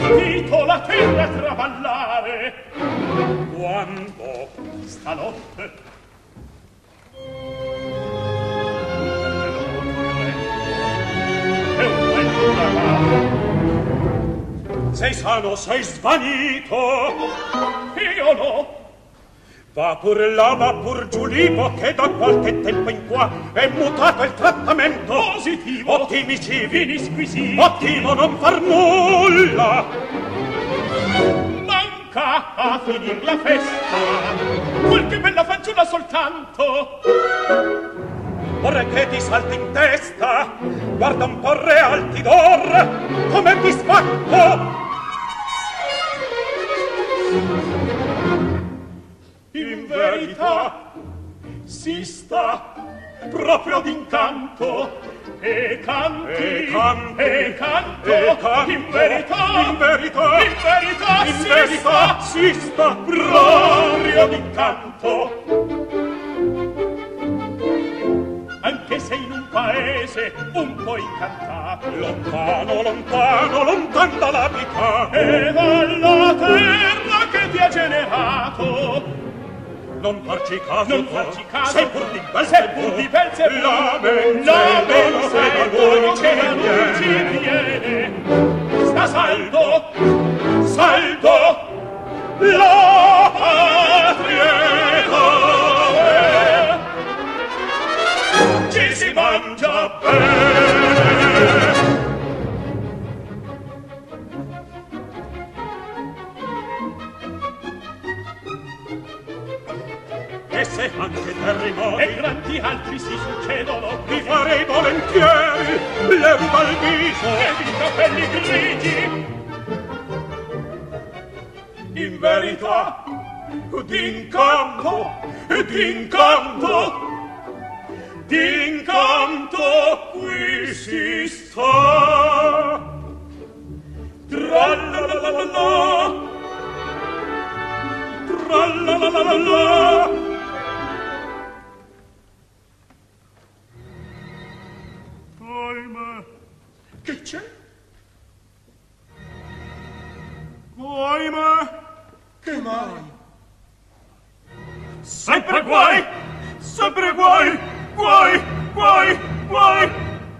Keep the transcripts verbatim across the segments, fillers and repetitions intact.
sentito la terra traballare quando stanotte è un bel uragano. Sei sano, sei svanito? Io no. Va pur là, va pur giù Lipo, che da qualche tempo in qua è mutato il trattamento. Positivo. Ottimici, vini squisiti. Ottimo non far nulla. Manca a finir la festa qualche bella fanciulla soltanto. Vorrei che ti salti in testa. Guarda un po' re Altidòr, com'è disfatto. In verità si sta proprio d'incanto e canti, e canti, e canto, e canto, in verità, in verità, in verità, in si, verità sta, si sta proprio d'incanto. Anche se in un paese un po' incantato, lontano, lontano, lontano dall'abitato e dalla terra che ti ha generato. Non farci caso, non farci caso, sei pur di bel, sei pur di bel, sei la men, la men, sei pur che la luce viene. Sta saldo, saldo, la patria dove ci si mangia bene. E se anche terremoti e grandi altri si succedono, li farei volentieri levi dal viso e di capelli grigi. In verità, d'incanto, d'incanto, d'incanto qui si sta. Tra-la-la-la-la-la, tra-la-la-la-la-la. Ahimè, che c'è? Ahimè, che mai? Sempre guai, sempre guai, guai, guai, guai.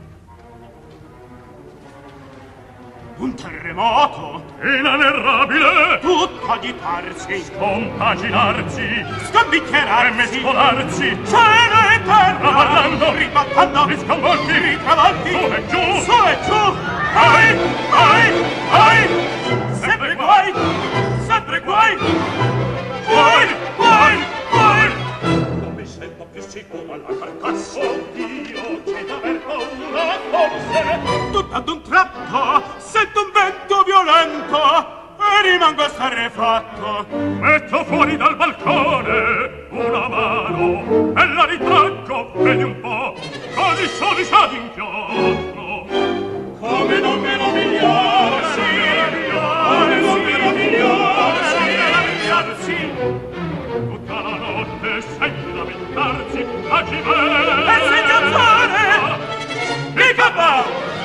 Un terremoto inenerrabile, tutto agitarsi, scompaginarsi, scambicchierarsi e mescolarsi, cielo e terra, ballando, ribattando, risconvolti, ritravolti, su e giù, su e giù, ai, ai, ai, sempre guai, sempre guai, guai, guai, guai. Non mi sento più sicuro alla carcassa, oddio, c'è da aver paura, forse, tutto ad un tratto, sento un vento violento e rimango assuefatto. Metto fuori dal balcone una mano e la ritraggo, vedi un po', così soli sa d'inchiostro. Come non meravigliarsi, come non meravigliarsi, tutta la notte senza lamentarsi, a cimere e singhiazzare, mi capà.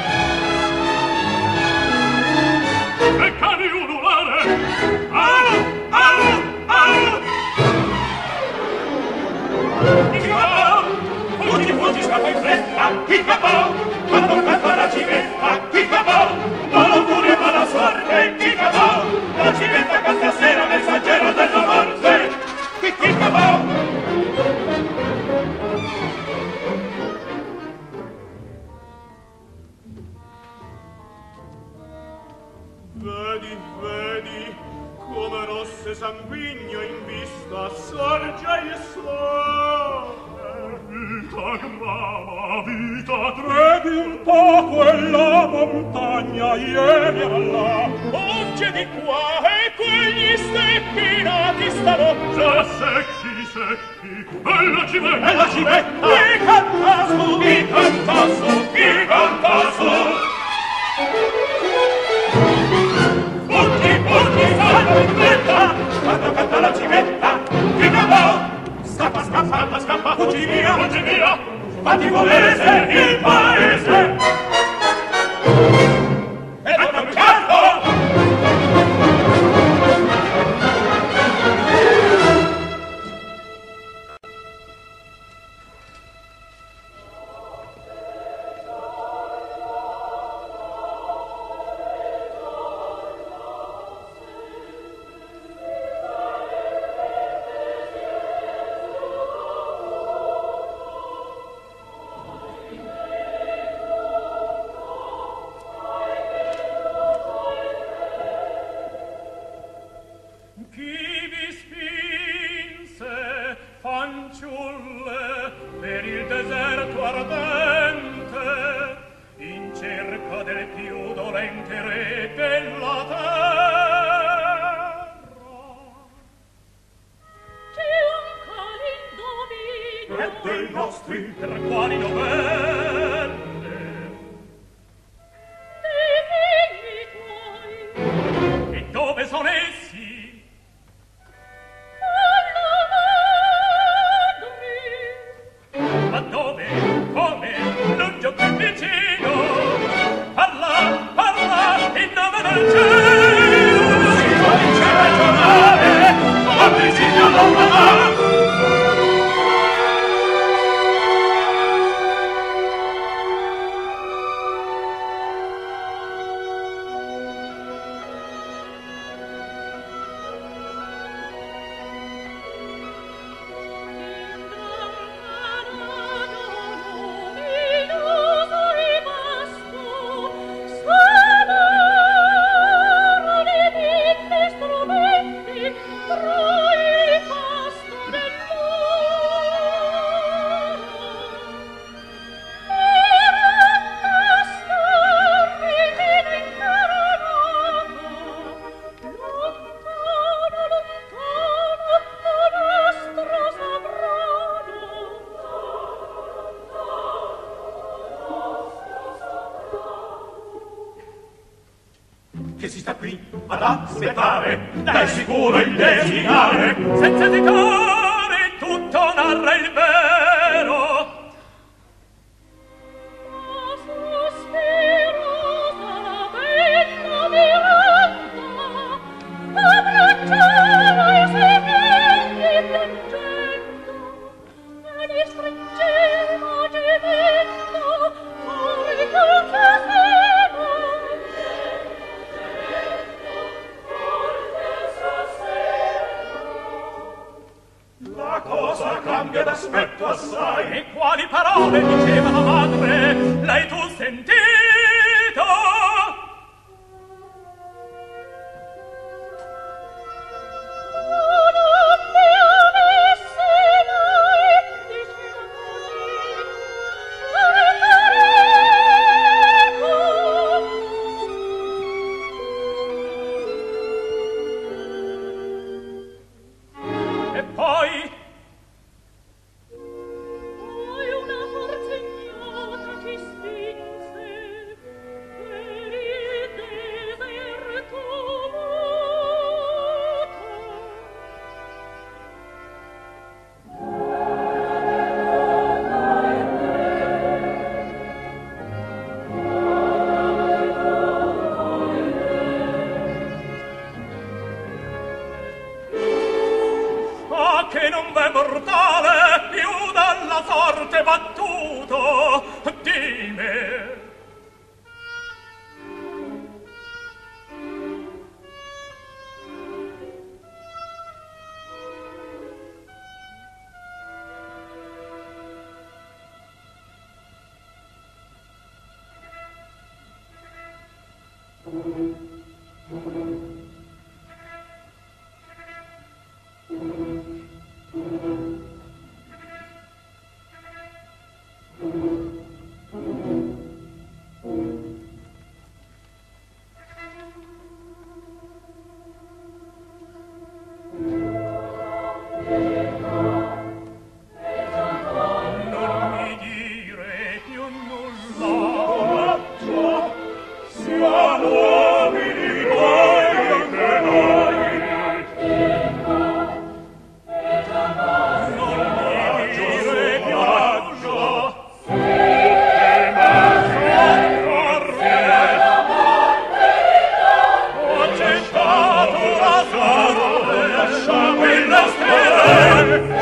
E cani ululare, au, au, au. Il capò, fuggi, fuggi, scappa in fretta, il capò, quando canta la civetta, il capò, mala furia, mala sorte, il capò, la civetta canta sera, messaggero della morte, il capò. Vedi, vedi, come rosse sanguigno in vista sorge il sole. Vita grava, vita tredi un po' quella montagna ieri alla. Oggi di qua e quegli steppi nati stanotte. Già secchi, secchi, e la civetta, e la civetta, chi canta su, chi canta su, chi canta su. Fuggi, fuggi, salta in fretta, quando canta la civetta, chi capò, scappa, scappa, scappa, scappa, fuggi via, fuggi via, fatti volere il paese. E dopo il canto, deserto ardente, in cerca del più dolente re della terra. C'è un calendomino E dei nostri per quali novelle? dei figli tuoi. E dove sono essi? Alla madri. Ma dove? Come? Non giù più vicino. Parla, parla, in nome del cielo. Si comincia a ragionare, ma bisogna allontanare. Che si sta qui ad aspettare, dai sicuro indesinare, senza esitare tutto narra il vero. Ma sospirosa la bella Miranda, abbracciava i suoi piedi piangendo, e li stringeva gemendo, fuori col Cesare. La cosa cambia d'aspetto assai. E quali parole diceva la madre? L'hai tu sentito? Non mi avesse mai, diceva così, E poi poi una forza ignota ci spinse per il deserto ah, che non v'è mortale più dalla sorte battuto di me. Non mi dire più nulla. Siamo uomini voi che noi. Non mi dire più nulla. Che ma soccorre. Ho accettato la sorte, lasciamo il nostro.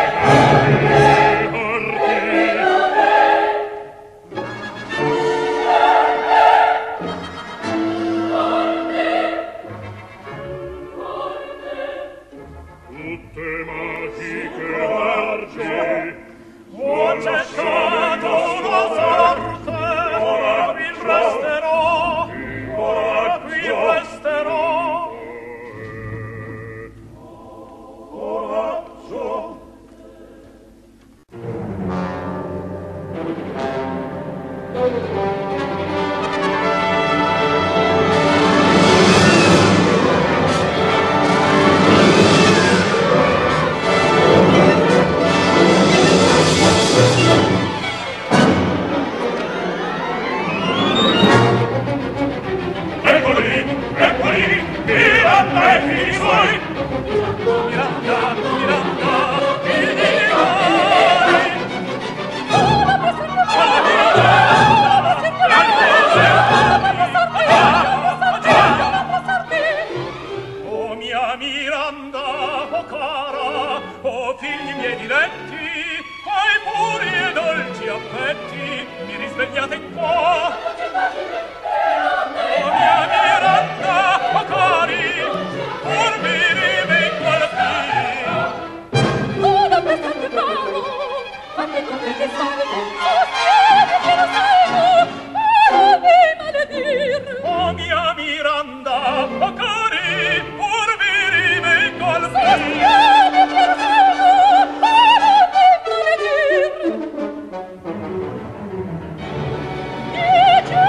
Tutte magiche arci, ho accettato la sorte, ora qui resterò, ora qui resterò. Coraggio. Oh, figli miei diletti, ai puri e dolci affetti, mi risvegliate qua. Oh, mia Miranda, oh cari, pur mi rivengo al fin. Oh, da prestante bravo, quante compiti sono, sostieni che lo sai, oh, mi maledir. Oh, mia Miranda, oh cari, pur mi rivengo al fin. Sostieni che lo sai, oh, mi maledir. Dieci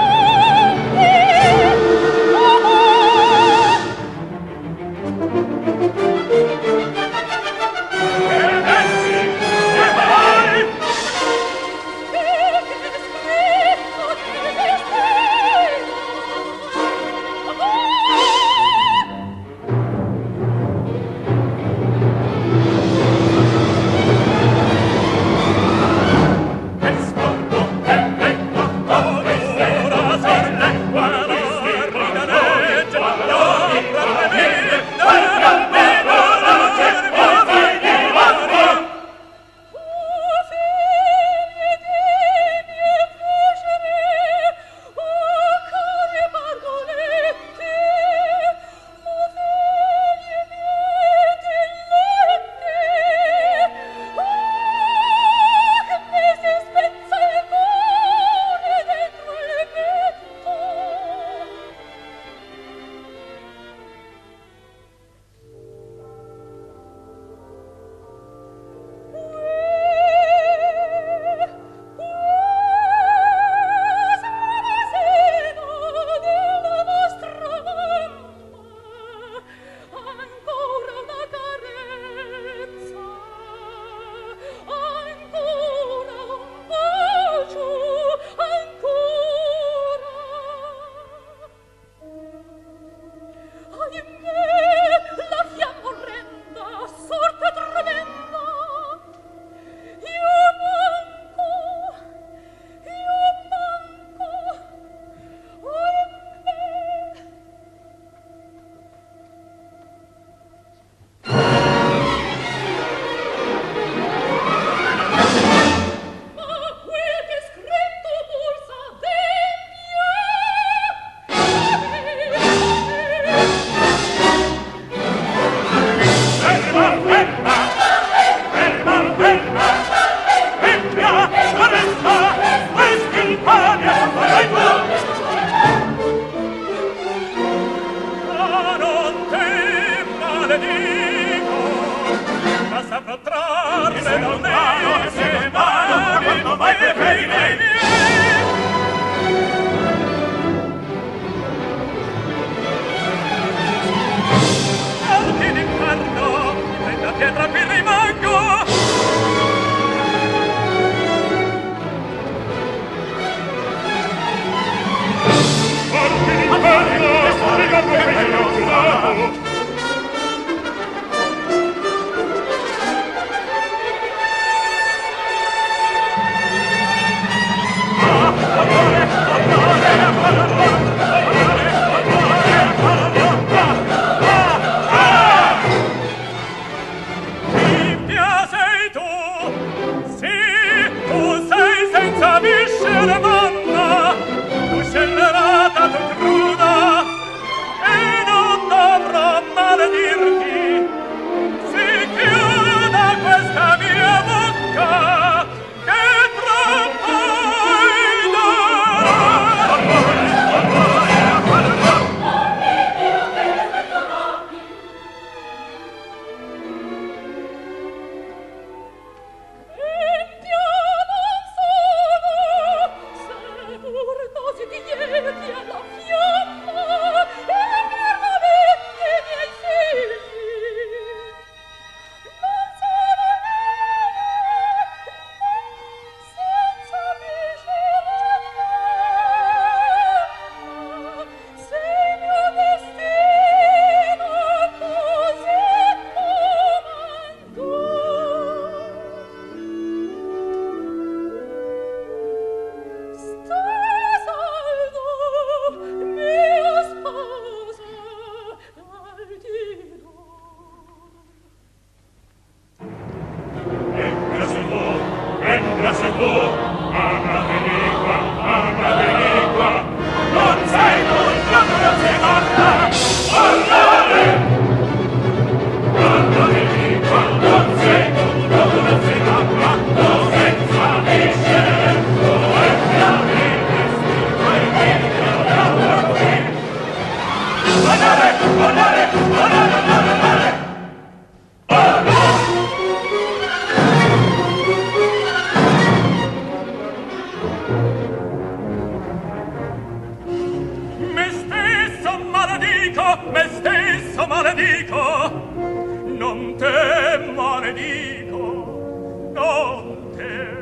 te maledico, non te.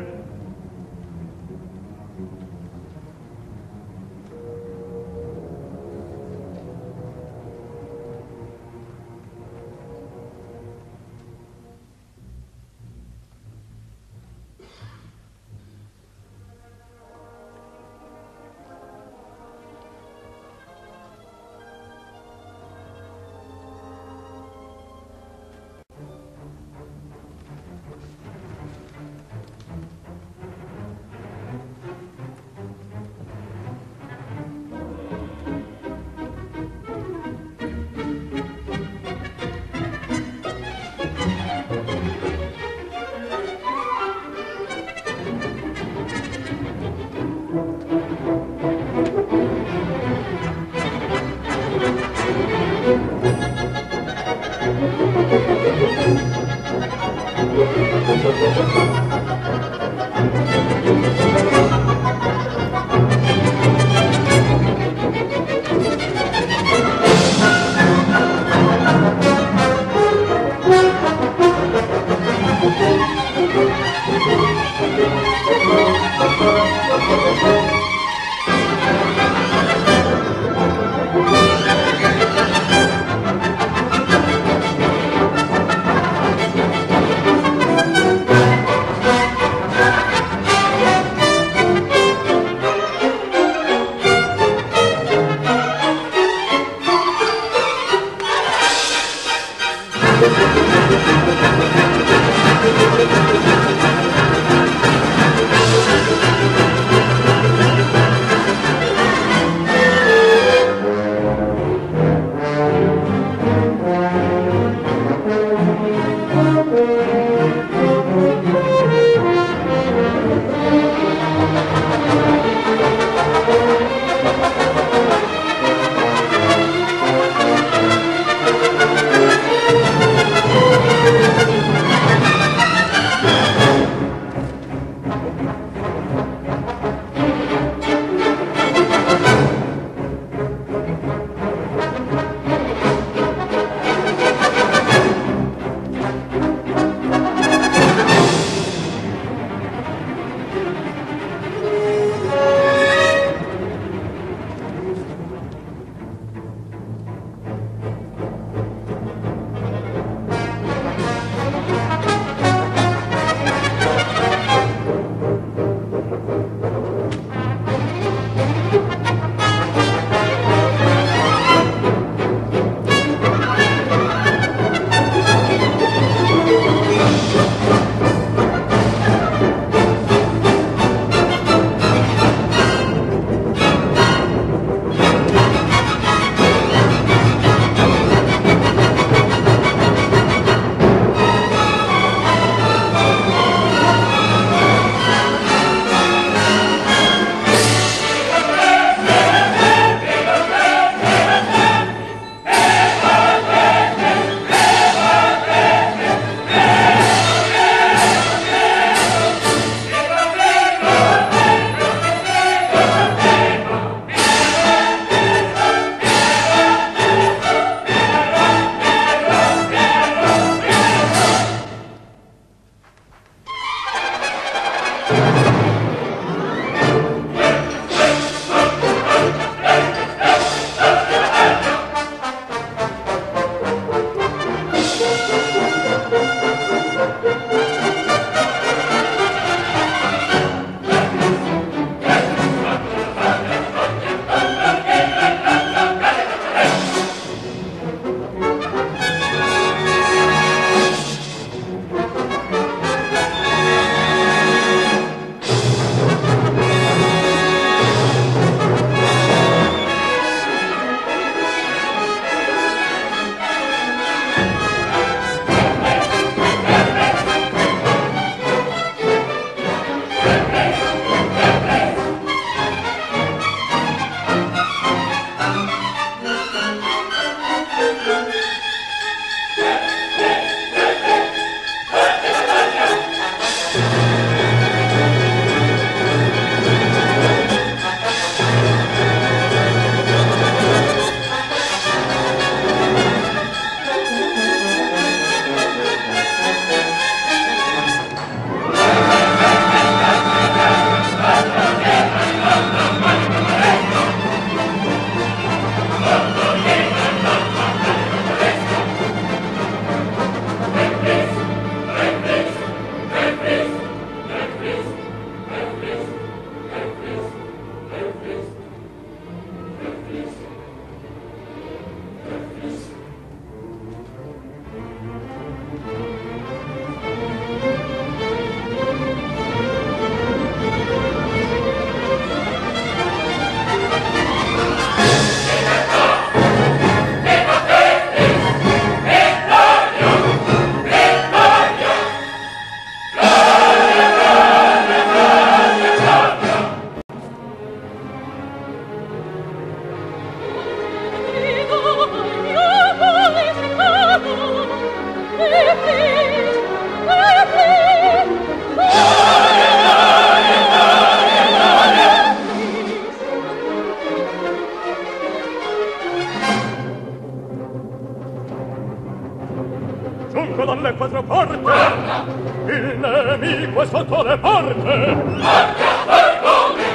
porte. Porta! Il nemico è sotto le porte. Porta, balconi!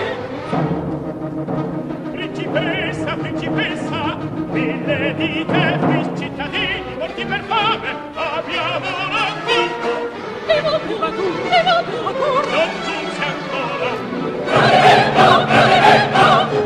Principessa, principessa, mille dite, fris cittadini, morti per fame, abbiamo racconto. E va tu, va tu, e va tu, va tu. Non giunse ancora. Maledetto, maledetto!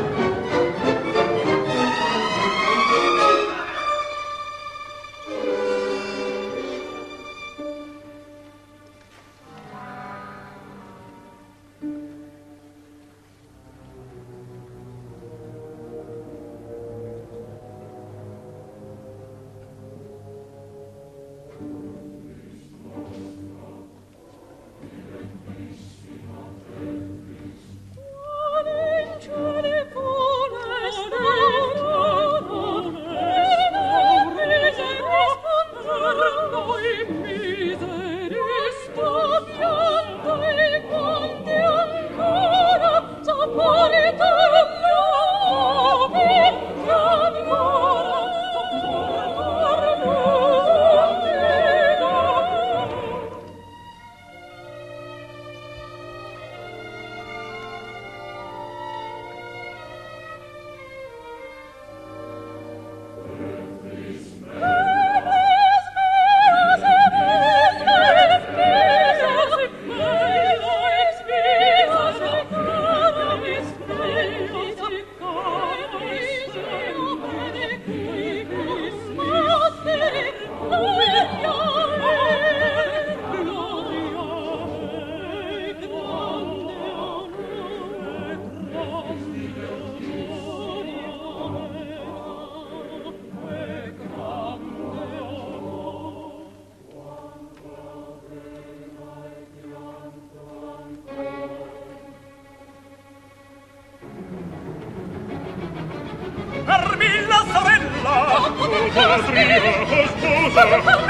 Armilla, sorella! Oh, padrina, sposa!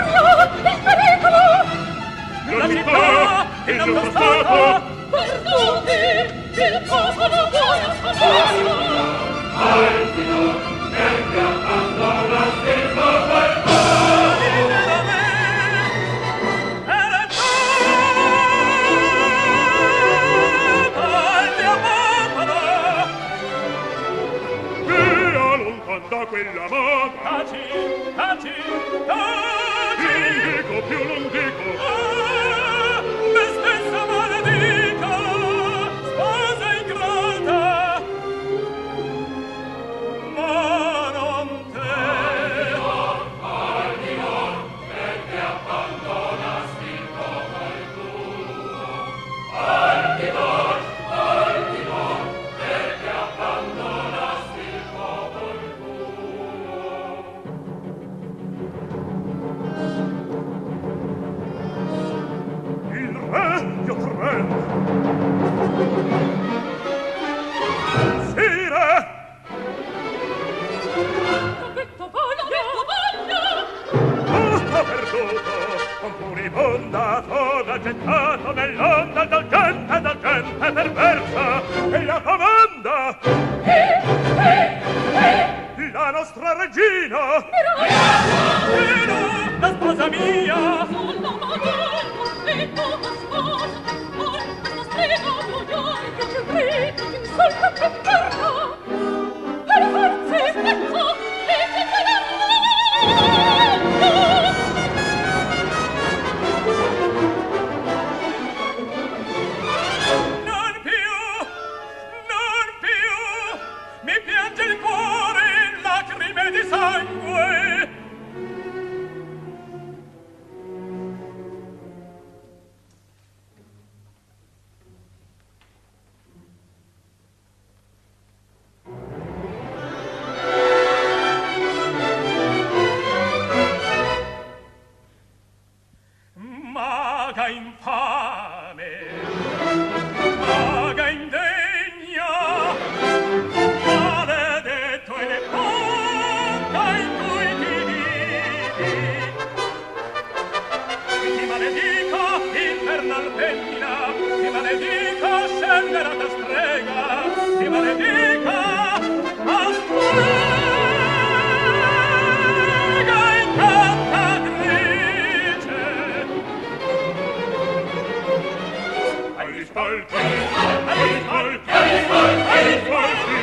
Il pericolo! La città, il nostro stato! Perduti! Il popolo vuole sfamarlo! Altidòr, perché abbandonasti il popolo? Da quella moda taci, taci, taci non dico più, non dico ah, me stessa maledica sposa ingrata ma non te Altidòr, Altidòr, perché abbandonasti il popolo tuo Altidòr, Altidòr, perché abbandonasti il popolo io tremo. Sire! Detto voglio, detto voglio! Tutto perduto, con furibonda foga gettato nell'onda dal gente, dal gente perversa, e la comanda! Eh, eh, eh! La nostra regina! Miranda! La sposa mia! Sono Madonna, e come sposa, poi questa strega voglio che ci grida in solca che terra. Per forza e spezzo, e che te la Non più! Non più! Mi piange il cuore in lacrime di sangue! Maga infame, maga indegna, maledetto è l'epoca in cui ti vivi. Ti maledica, infernal femmina, ti maledica, scellerata strega, ti maledica, a strega incantatrice. volti, e volti, e volti.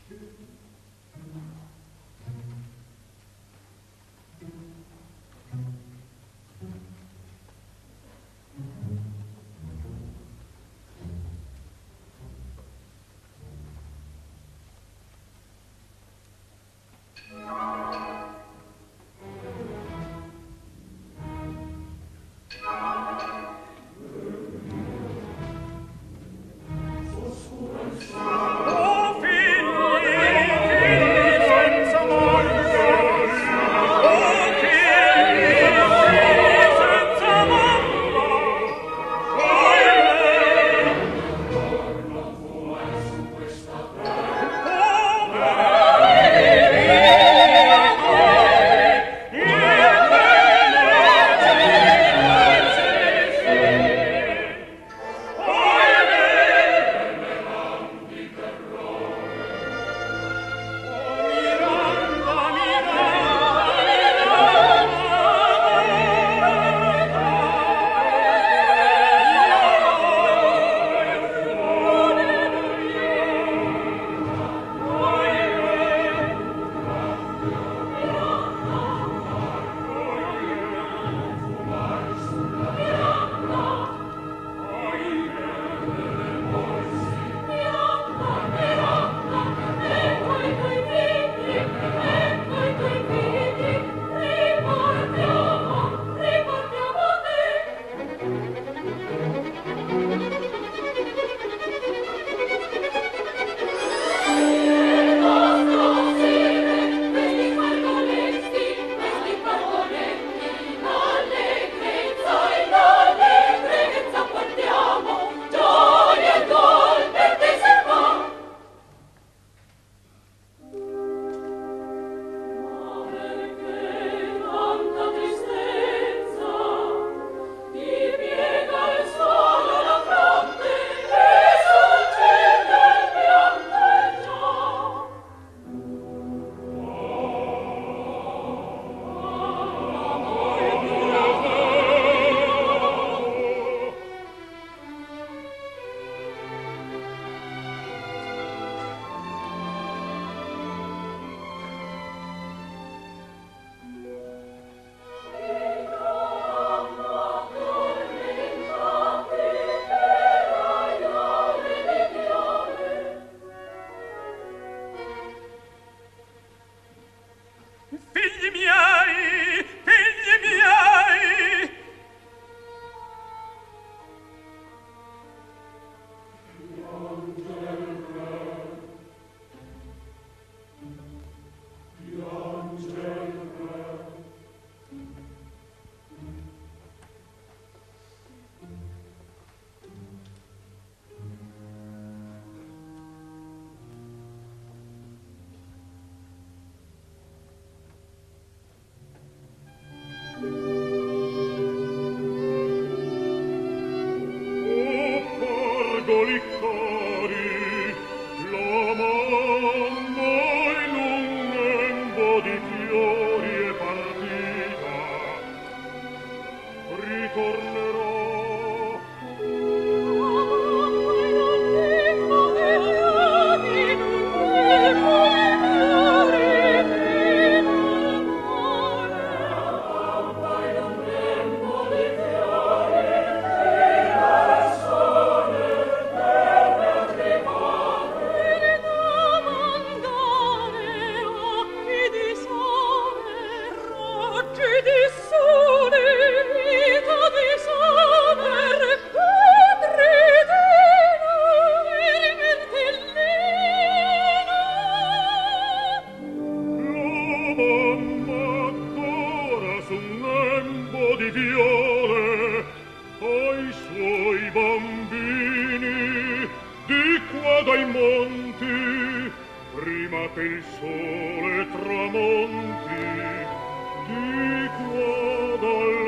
Sole tramonti di qua dal